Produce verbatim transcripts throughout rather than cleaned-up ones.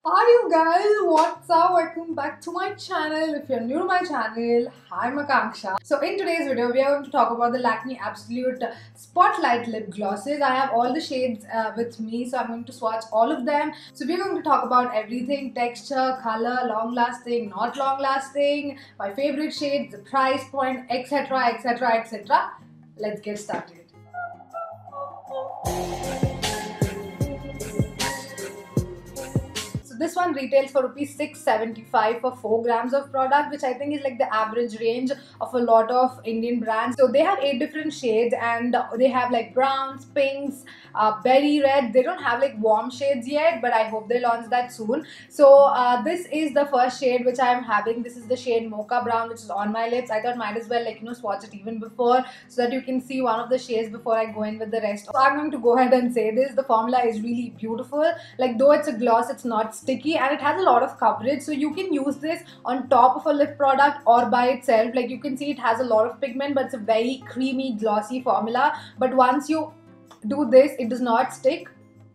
Hi you guys, what's up? Welcome back to my channel. If you're new to my channel, hi, I'm Akanksha. So in today's video, we are going to talk about the Lakme Absolute Spotlight Lip Glosses. I have all the shades uh, with me, so I'm going to swatch all of them. So we're going to talk about everything: texture, color, long lasting, not long lasting, my favorite shades, the price point, etc, etc, etc. Let's get started. This one retails for rupees six seventy-five for four grams of product, which I think is like the average range of a lot of Indian brands. So they have eight different shades and they have like browns, pinks, uh, berry red. They don't have like warm shades yet, but I hope they launch that soon. So uh, this is the first shade which I am having. This is the shade Mocha Brown, which is on my lips. I thought might as well like you know swatch it even before so that you can see one of the shades before I go in with the rest. So I'm going to go ahead and say this. The formula is really beautiful. Like though it's a gloss, it's not sticky and it has a lot of coverage, so you can use this on top of a lip product or by itself. Like you can see it has a lot of pigment, but it's a very creamy glossy formula. But once you do this, it does not stick.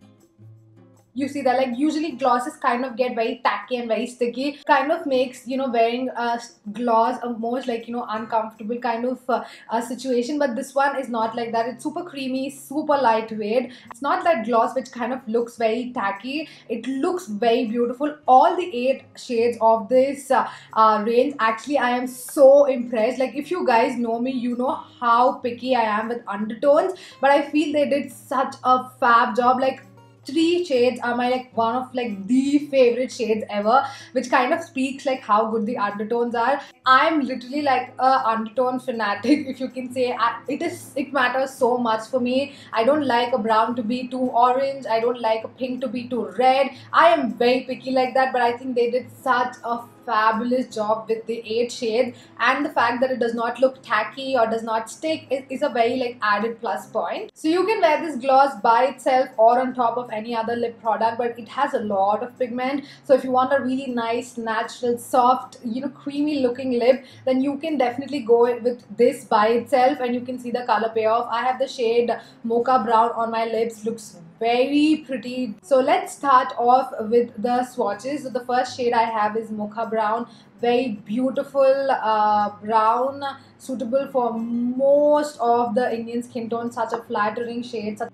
You see that like usually glosses kind of get very tacky and very sticky, kind of makes you know wearing a gloss a most like you know uncomfortable kind of uh, a situation. But this one is not like that. It's super creamy, super lightweight. It's not that gloss which kind of looks very tacky. It looks very beautiful. All the eight shades of this uh, uh, range, actually I am so impressed. Like if you guys know me, you know how picky I am with undertones, but I feel they did such a fab job. Like three shades are my like one of like the favorite shades ever, which kind of speaks like how good the undertones are. I'm literally like a undertone fanatic, if you can say. I, it is it matters so much for me. I don't like a brown to be too orange. I don't like a pink to be too red. I am very picky like that, but I think they did such a fabulous job with the eight shades, and the fact that it does not look tacky or does not stick is, is a very like added plus point. So you can wear this gloss by itself or on top of any other lip product, but it has a lot of pigment. So if you want a really nice, natural, soft, you know creamy looking lip, then you can definitely go with this by itself and you can see the color payoff. I have the shade Mocha Brown on my lips. Looks very pretty. So let's start off with the swatches. So the first shade I have is Mocha Brown. Very beautiful uh, brown, suitable for most of the Indian skin tone. Such a flattering shade. Such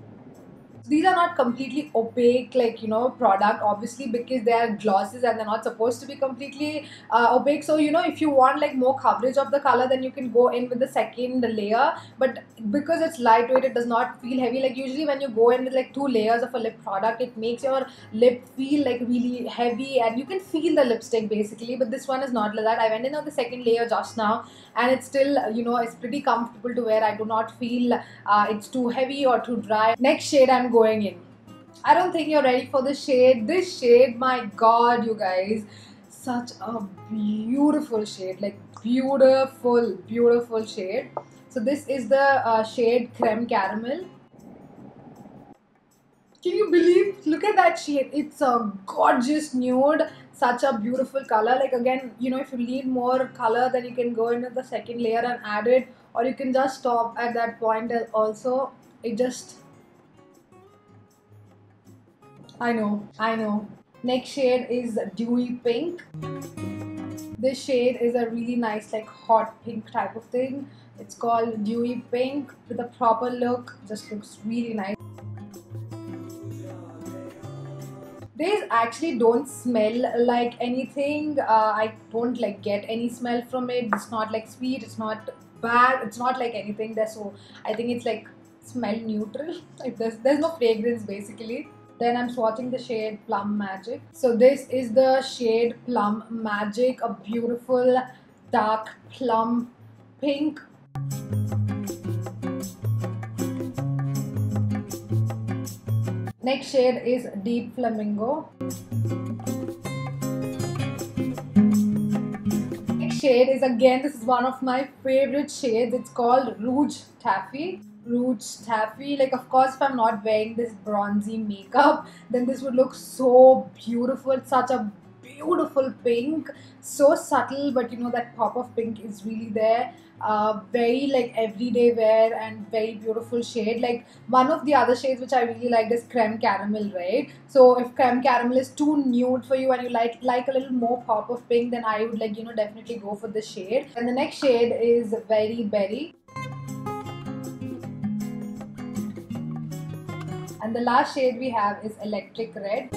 these are not completely opaque like you know product, obviously, because they are glosses and they're not supposed to be completely uh, opaque. So you know if you want like more coverage of the color, then you can go in with the second layer. But because it's lightweight, it does not feel heavy. Like usually when you go in with like two layers of a lip product, it makes your lip feel like really heavy and you can feel the lipstick basically. But this one is not like that. I went in on the second layer just now and it's still you know it's pretty comfortable to wear. I do not feel uh, it's too heavy or too dry. Next shade I'm going in. I don't think you're ready for this shade. This shade, my god, you guys, such a beautiful shade. Like beautiful, beautiful shade. So this is the uh, shade Creme Caramel. Can you believe? Look at that shade. It's a gorgeous nude. Such a beautiful color. Like again, you know, if you need more color, then you can go into the second layer and add it, or you can just stop at that point. Also, it just I know, I know. Next shade is Dewy Pink. This shade is a really nice like hot pink type of thing. It's called Dewy Pink with a proper look. Just looks really nice. These actually don't smell like anything. Uh, I don't like get any smell from it. It's not like sweet. It's not bad. It's not like anything. There, so I think it's like smell neutral. Like there's there's no fragrance basically. Then I'm swatching the shade Plum Magic. So this is the shade Plum Magic, a beautiful dark plum pink. Next shade is Deep Flamingo. Next shade is again, this is one of my favorite shades. It's called Rouge Taffy. Rouge Taffy. Like of course if I'm not wearing this bronzy makeup, then this would look so beautiful. It's such a beautiful pink, so subtle, but you know that pop of pink is really there. Uh, very like everyday wear and very beautiful shade. Like one of the other shades which I really liked is creme caramel, right? So if creme caramel is too nude for you and you like like a little more pop of pink, then I would like you know definitely go for this shade. And the next shade is Very Berry. And the last shade we have is Electric Red.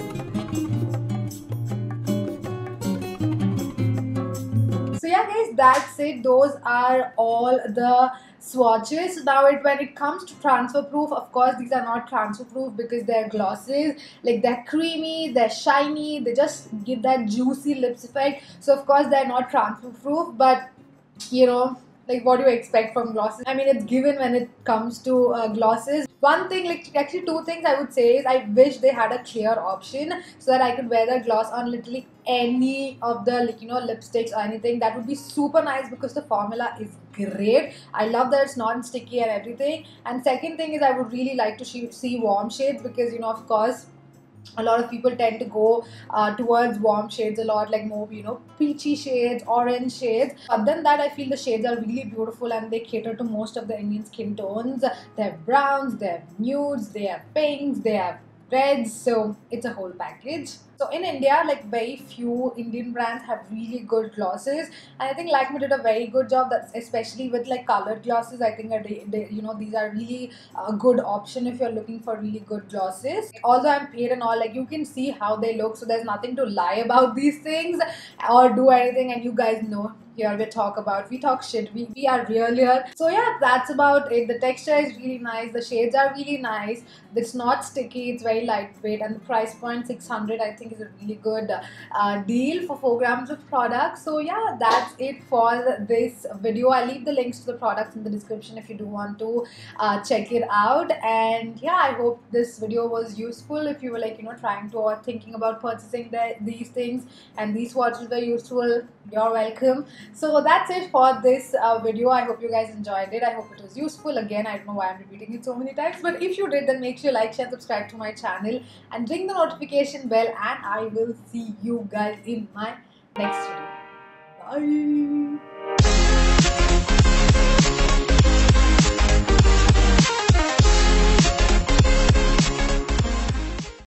So yeah guys, that's it. Those are all the swatches. Now it, when it comes to transfer proof, of course these are not transfer proof because they're glosses. Like they're creamy, they're shiny, they just give that juicy lips effect. So of course they're not transfer proof, but you know, like what do you expect from glosses? I mean, it's given when it comes to uh, glosses. One thing, like actually two things I would say is I wish they had a clear option so that I could wear the gloss on literally any of the like you know lipsticks or anything. That would be super nice because the formula is great. I love that it's non-sticky and everything. And second thing is I would really like to see warm shades because you know of course a lot of people tend to go uh, towards warm shades a lot, like more you know peachy shades, orange shades. Other than that, I feel the shades are really beautiful and they cater to most of the Indian skin tones. They have browns, they have nudes, they have pinks, they have reds, so it's a whole package. So in India, like very few Indian brands have really good glosses, and I think Lakme did a very good job. That's especially with like colored glosses. I think that they, they, you know these are really a good option if you're looking for really good glosses. Although I'm paid and all, like you can see how they look, so there's nothing to lie about these things or do anything. And you guys know here we talk about we talk shit, we, we are real here. So yeah, that's about it. The texture is really nice, the shades are really nice, it's not sticky, it's very lightweight, and the price point six hundred I think is a really good uh, deal for four grams of product. So yeah, that's it for this video. I'll leave the links to the products in the description if you do want to uh, check it out. And yeah, I hope this video was useful if you were like you know trying to or thinking about purchasing the, these things, and these watches were useful. You're welcome. So that's it for this uh, video. I hope you guys enjoyed it. I hope it was useful. Again, I don't know why I'm repeating it so many times, but if you did, then make sure you like, share, subscribe to my channel and ring the notification bell, and I will see you guys in my next video. Bye.